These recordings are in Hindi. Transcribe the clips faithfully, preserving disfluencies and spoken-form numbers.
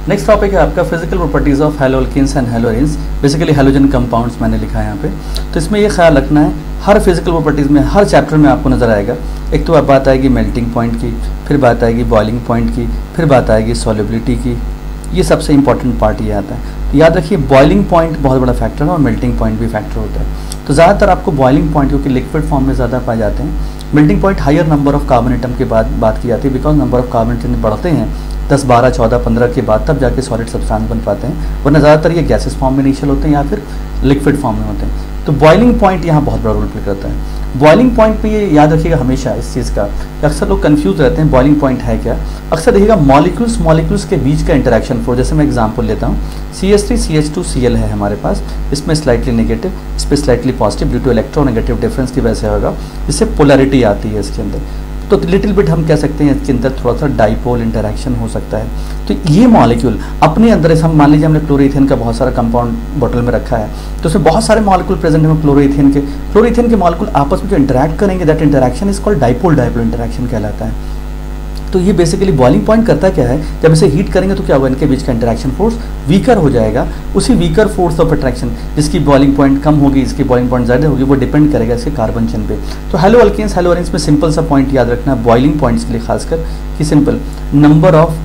नेक्स्ट टॉपिक है आपका physical properties of haloalkanes and haloarenes, basically halogen compounds मैंने लिखा है यहाँ पे। तो इसमें ये ख्याल रखना है, हर फिजिकल प्रॉपर्टीज़ में हर चैप्टर में आपको नजर आएगा। एक तो अब बात आएगी मेल्टिंग पॉइंट की, फिर बात आएगी बॉइलिंग पॉइंट की, फिर बात आएगी सॉल्युबिलिटी की। ये सबसे इंपॉर्टेंट पार्ट ये आता है। तो याद रखिए बॉइलिंग पॉइंट बहुत बड़ा फैक्टर है और मेल्टिंग पॉइंट भी फैक्टर होता है। तो ज़्यादातर आपको बॉइलिंग पॉइंट क्योंकि लिक्विड फॉर्म में ज़्यादा पाए जाते हैं, melting point higher number of carbon atom के बाद बात की जाती है, because number of carbon atom बढ़ते हैं दस बारह चौदह पंद्रह के बाद, तब जाके सॉलिड सब्सटेंस बन पाते हैं, वरना ज़्यादातर ये गैसेस फॉर्म में इनिशियल होते हैं या फिर लिक्विड फॉर्म में होते हैं। तो बॉइलिंग पॉइंट यहाँ बहुत बड़ा रोल प्ले करता है। बॉइलिंग पॉइंट पे ये याद रखिएगा हमेशा इस चीज़ का कि अक्सर लोग कंफ्यूज रहते हैं बॉइलिंग पॉइंट है क्या। अक्सर देखिएगा मॉलिक्यूल्स मॉलिक्यूल्स के बीच का इंटरेक्शन फोर्स, जैसे मैं एग्जांपल लेता हूँ, C H three C H two C L है हमारे पास, इसमें स्लाइटली नेगेटिव, इस पर slightly positive due to electronegative difference की वजह से होगा, जिससे पोलैरिटी आती है इसके अंदर। तो लिटिल बिट हम कह सकते हैं इसके अंदर थोड़ा सा डाइपोल इंटरेक्शन हो सकता है। तो ये मॉलिक्यूल अपने अंदर, हम मान लीजिए हमने क्लोरोइथेन का बहुत सारा कंपाउंड बोतल में रखा है, तो उसमें बहुत सारे मॉलिक्यूल प्रेजेंट हैं क्लोरोइथेन के। क्लोरोइथेन के मॉलिक्यूल आपस में जो इंटरैक्ट करेंगे, that interaction is called dipole dipole interaction कहलाता है। तो ये बेसिकली बॉइलिंग पॉइंट करता क्या है, जब इसे हीट करेंगे तो क्या होगा, इनके बीच का इंटरेक्शन फोर्स वीकर हो जाएगा। उसी वीकर फोर्स ऑफ अट्रैक्शन, जिसकी बॉइलिंग पॉइंट कम होगी, इसकी बॉइलिंग पॉइंट ज़्यादा होगी, वो डिपेंड करेगा इसके कार्बन चेन पे। तो हैलोअल्केन्स हैलोअरेन्स में सिंपल सा पॉइंट याद रखना है बॉइलिंग पॉइंट्स के लिए खासकर, कि simple number of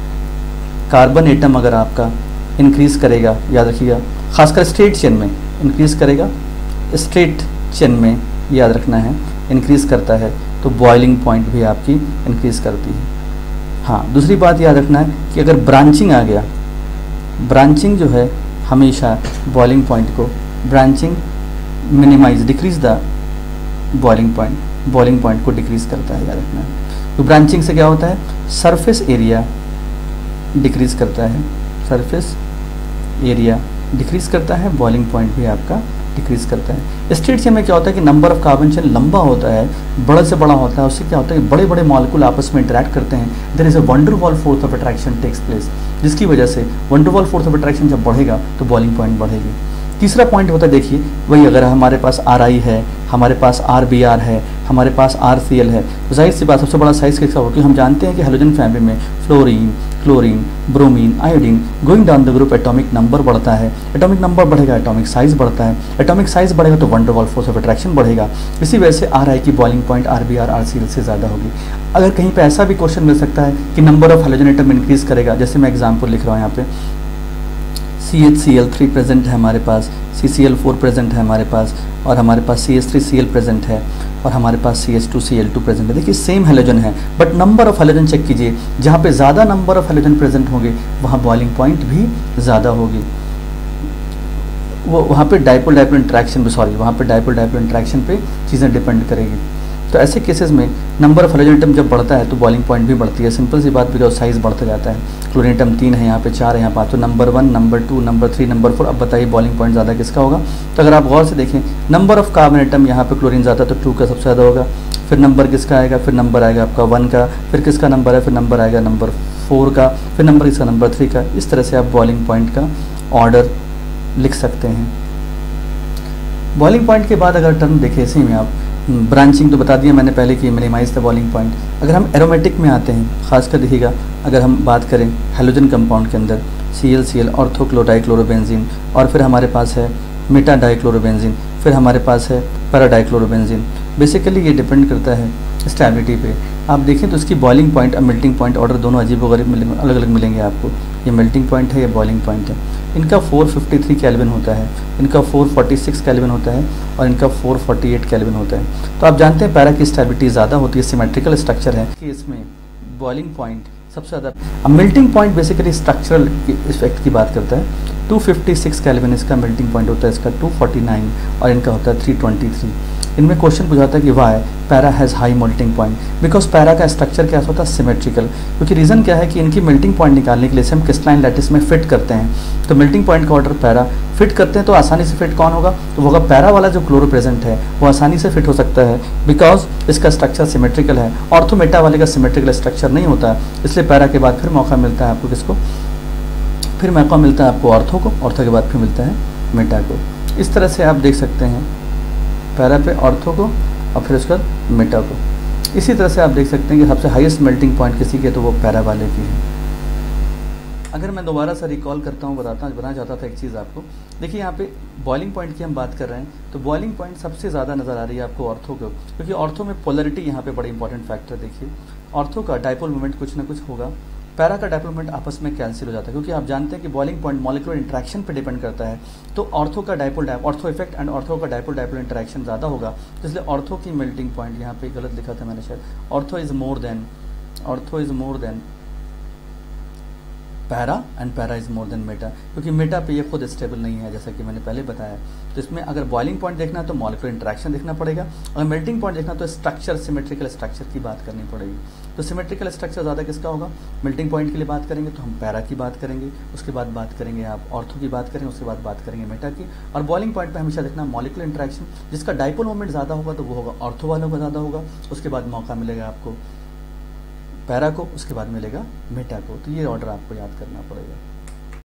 carbon atom अगर आपका इंक्रीज करेगा, याद रखिएगा खासकर स्ट्रेट चेन में इंक्रीज करेगा, स्ट्रेट चेन में याद रखना है इंक्रीज करता है, तो बॉइलिंग पॉइंट भी आपकी इंक्रीज करती है। हाँ, दूसरी बात याद रखना है कि अगर ब्रांचिंग आ गया, ब्रांचिंग जो है हमेशा बॉइलिंग पॉइंट को, branching minimize decrease the boiling point, boiling point को डिक्रीज करता है, याद रखना है। तो ब्रांचिंग से क्या होता है, सरफेस एरिया डिक्रीज करता है, सरफेस एरिया डिक्रीज करता है, बॉइलिंग पॉइंट भी आपका डिक्रीज करता है। स्ट्रेट चेन में क्या होता है कि नंबर ऑफ कार्बन चेन लंबा होता है, बड़े से बड़ा होता है, उससे क्या होता है कि बड़े बड़े मॉलिक्यूल आपस में इंटरैक्ट करते हैं, there is a van der Waals force of attraction takes place, जिसकी वजह से वंडरवॉल फोर्स ऑफ अट्रैक्शन जब बढ़ेगा तो बॉइलिंग पॉइंट बढ़ेगी। तीसरा पॉइंट होता है, देखिए वही अगर हमारे पास आर आई है, हमारे पास आर बी आर है, हमारे पास आर सी एल है, तो जाहिर सी बात सबसे बड़ा साइज किसका होगा, क्योंकि हम जानते हैं कि हैलोजन फैमिली में fluorine, chlorine, bromine, iodine, going down the group atomic number बढ़ता है, एटॉमिक नंबर बढ़ेगा एटॉमिक साइज बढ़ता है, एटॉमिक साइज बढ़ेगा तो वंडरवॉल फोर्स ऑफ अट्रैक्शन बढ़ेगा। इसी वजह से आर आई की boiling point R B R R C L से ज़्यादा होगी। अगर कहीं पे ऐसा भी क्वेश्चन मिल सकता है कि number of halogen atom increase करेगा, जैसे मैं एग्जाम्पल लिख रहा हूँ यहाँ पे, C H C L three present है हमारे पास, C C L four present है हमारे पास, और हमारे पास C H three C L present है, और हमारे पास C H two C L two present है। देखिए सेम हैलोजन है, but number of halogen check कीजिए, जहाँ पे ज़्यादा नंबर ऑफ हैलोजन प्रेजेंट होंगे वहाँ बॉइलिंग पॉइंट भी ज़्यादा होगी, वो वहाँ पे डाइपोल डाइपोल इंटरेक्शन पे सॉरी वहाँ पे डाइपोल डाइपोल इंटरेक्शन पे चीज़ें डिपेंड करेगी। तो ऐसे केसेस में नंबर ऑफ हैलोजन एटम जब बढ़ता है तो बॉइलिंग पॉइंट भी बढ़ती है, सिंपल सी बात, बिकॉज साइज बढ़ता जाता है। क्लोरीन एटम तीन है यहाँ पे, चार है यहाँ पाँच, तो number one, number two, number three, number four. अब बताइए बॉइलिंग पॉइंट ज़्यादा किसका होगा। तो अगर आप गौर से देखें, नंबर ऑफ कार्बन एटम यहाँ पे क्लोरीन ज़्यादा तो टू का सबसे ज़्यादा होगा, फिर नंबर किसका आएगा, फिर नंबर आएगा आपका वन का, फिर किसका नंबर है, फिर नंबर आएगा नंबर फोर का, फिर नंबर किसका नंबर थ्री का। इस तरह से आप बॉइलिंग पॉइंट का ऑर्डर लिख सकते हैं। बॉइलिंग पॉइंट के बाद अगर टर्म देखें इसी में आप, ब्रांचिंग तो बता दिया मैंने पहले कि मिनिमाइज द बॉइलिंग पॉइंट। अगर हम एरोमेटिक में आते हैं, खासकर देखिएगा अगर हम बात करें हैलोजन कंपाउंड के अंदर, सी एल सी एल ऑर्थोक्लोराइक्लोरोबेंजीन, और फिर हमारे पास है मेटा डाइक्लोरोबेंजीन, फिर हमारे पास है पैरा डाइक्लोरोबेंजीन। बेसिकली ये डिपेंड करता है स्टेबिलिटी पे। आप देखें तो इसकी बॉइलिंग पॉइंट और मेल्टिंग पॉइंट ऑर्डर दोनों अजीब वगैरह मिलेंगे, अलग अलग मिलेंगे आपको। ये मेल्टिंग पॉइंट है, ये बॉइलिंग पॉइंट है। इनका फोर फिफ्टी थ्री केल्विन होता है, इनका फोर फोर्टी सिक्स केल्विन होता है, और इनका फोर फोर्टी एट केल्विन होता है। तो आप जानते हैं पैरा की स्टेबिलिटी ज़्यादा होती है, सिमेट्रिकल स्ट्रक्चर है कि इसमें बॉइलिंग पॉइंट सबसे ज़्यादा। अब melting point basically structural effect की बात करता है। टू फिफ्टी सिक्स केल्विन इसका मेल्टिंग पॉइंट होता है, इसका टू फोर्टी नाइन, और इनका होता है थ्री ट्वेंटी थ्री। इनमें क्वेश्चन पूछा था कि why para has high melting point, because para का स्ट्रक्चर क्या होता है, सिमेट्रिकल। क्योंकि रीज़न क्या है कि इनकी मेल्टिंग पॉइंट निकालने के लिए हम क्रिस्टलाइन लैटिस में फिट करते हैं, तो मेल्टिंग पॉइंट का ऑर्डर पैरा फिट करते हैं, तो आसानी से फिट कौन होगा, तो वो होगा पैरा वाला जो क्लोरो प्रेजेंट है वो आसानी से फिट हो सकता है, बिकॉज इसका स्ट्रक्चर सिमेट्रिकल है। ऑर्थोमेटा वाले का सिमेट्रिकल स्ट्रक्चर नहीं होता, इसलिए पैरा के बाद फिर मौका मिलता है आपको किसको, फिर मौका मिलता है आपको ऑर्थो को, ऑर्थो के बाद फिर मिलता है मेटा को। इस तरह से आप देख सकते हैं पैरा पे ऑर्थो को और फिर उसके बाद मेटा को। इसी तरह से आप देख सकते हैं कि सबसे हाईएस्ट मेल्टिंग पॉइंट किसी के तो वो पैरा वाले की है। अगर मैं दोबारा से रिकॉल करता हूँ, बताता बताना चाहता था एक चीज़ आपको। देखिए यहाँ पे बॉइलिंग पॉइंट की हम बात कर रहे हैं, तो बॉइलिंग पॉइंट सबसे ज़्यादा नज़र आ रही है आपको ऑर्थो को, क्योंकि ऑर्थो में पोलरिटी यहाँ पे बड़ी इंपॉर्टेंट फैक्टर। देखिए ऑर्थो का डाइपोल मोमेंट कुछ ना कुछ होगा, पैरा का डाइपोल मोमेंट आपस में कैंसिल हो जाता है, क्योंकि आप जानते हैं कि बॉइलिंग पॉइंट मॉलिक्यूलर इंटरेक्शन पे डिपेंड करता है। तो ऑर्थो का dipole ortho effect and ortho का डाइपोल डाइपोल इंटरेक्शन ज़्यादा होगा, तो इसलिए ऑर्थो की मेल्टिंग पॉइंट यहाँ पे गलत लिखा था मैंने शायद, ortho is more than ortho is more than para and para is more than meta, क्योंकि मेटा पे ये खुद स्टेबल नहीं है जैसा कि मैंने पहले बताया। तो इसमें अगर बॉइलिंग पॉइंट देखना है तो मॉलिक्यूलर इंटरेक्शन देखना पड़ेगा, अगर मेल्टिंग पॉइंट देखना तो स्ट्रक्चर सिमेट्रिकल स्ट्रक्चर की बात करनी पड़ेगी। तो सिमेट्रिकल स्ट्रक्चर ज़्यादा किसका होगा, मेल्टिंग पॉइंट के लिए बात करेंगे तो हम पैरा की बात करेंगे, उसके बाद बात करेंगे आप ऑर्थो की बात करेंगे, उसके बाद बात करेंगे मेटा की। और बॉइलिंग पॉइंट पे हमेशा देखना मॉलिक्यूलर इंटरेक्शन, जिसका डाइपोल मोमेंट ज़्यादा होगा तो वो होगा ऑर्थो वालों का ज़्यादा होगा, उसके बाद मौका मिलेगा आपको पैरा को, उसके बाद मिलेगा मेटा को। तो ये ऑर्डर आपको याद करना पड़ेगा।